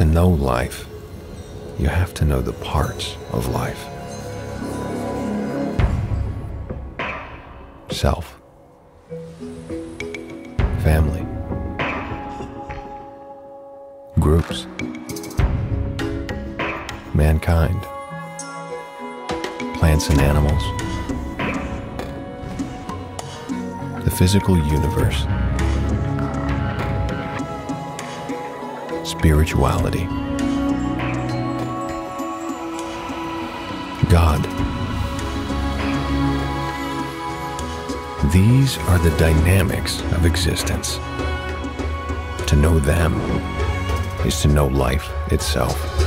To know life, you have to know the parts of life. Self, family, groups, mankind, plants and animals, the physical universe, spirituality, God. These are the dynamics of existence. To know them is to know life itself.